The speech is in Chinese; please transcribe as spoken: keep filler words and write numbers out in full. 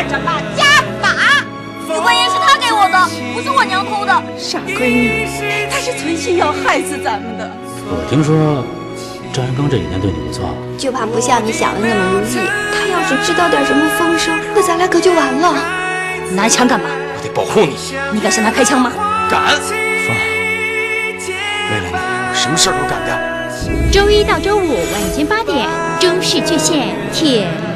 着把家法。玉观音是他给我的，不是我娘偷的。 傻闺女，他是存心要害死咱们的。 我听说张元刚这几年对你不错， 就怕不像你想的那么如意。他要是知道点什么风声，那咱俩可就完了。你拿枪干嘛？ 我得保护你。 你敢向他开枪吗？ 敢。 说， 为了你，我什么事儿都敢干。 周一到周五晚间八点，中视巨献铁。